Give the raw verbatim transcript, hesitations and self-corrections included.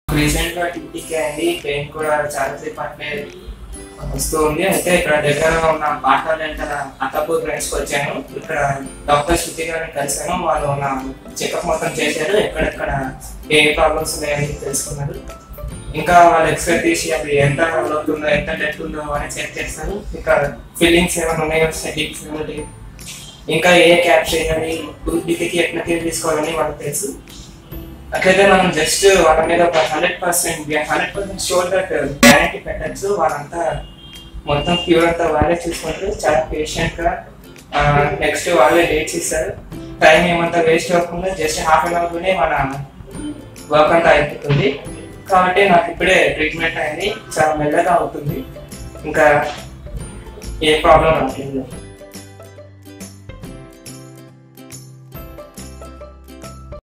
రీసెంట్గా టీటీకి అయింది, పెయిన్ కూడా చాలాసేపు అట్లే వస్తూ ఉంది. అయితే ఇక్కడ దగ్గర ఉన్న పార్థా డెంటల్ అత్తాపూర్ బ్రాంచ్కి వచ్చాను. ఇక్కడ డాక్టర్ శృతి గారిని కలిసాను. వాళ్ళు నా చెకప్ మొత్తం చేశారు, ఎక్కడెక్కడ ఏ ప్రాబ్లమ్స్ ఉన్నాయని తెలుసుకున్నారు. ఇంకా వాళ్ళు ఎక్స్రే తీసి అది ఎంత అవుతుందో ఎంత డెత్ ఉందో అని చెక్ చేస్తారు. ఇంకా ఫిల్లింగ్స్ ఏమైనా ఉన్నాయో, సెట్టింగ్స్ ఏమైనా, ఇంకా ఏ క్యాప్ చేయాలి, టూత్పిక్కి ఎట్లా కేర్ తీసుకోవాలని వాళ్ళకి తెలుసు. అట్లయితే మనం జస్ట్ వాళ్ళ మీద ఒక hundred percent hundred percent sure that guarantee పెట్టచ్చు. వాళ్ళంతా మొత్తం ప్యూర్ అంతా వాళ్ళే చూసుకుంటారు, చాలా పేషెంట్గా. నెక్స్ట్ వాళ్ళే డేట్స్ ఇస్తారు. టైం ఏమంతా వేస్ట్ అవ్వకుండా జస్ట్ హాఫ్ అన్ అవర్లోనే మన వర్క్ అంతా అయిపోతుంది. కాబట్టి నాకు ఇప్పుడే ట్రీట్మెంట్ అయింది, చాలా మెల్లగా అవుతుంది, ఇంకా ఏ ప్రాబ్లం రావట్లేదు.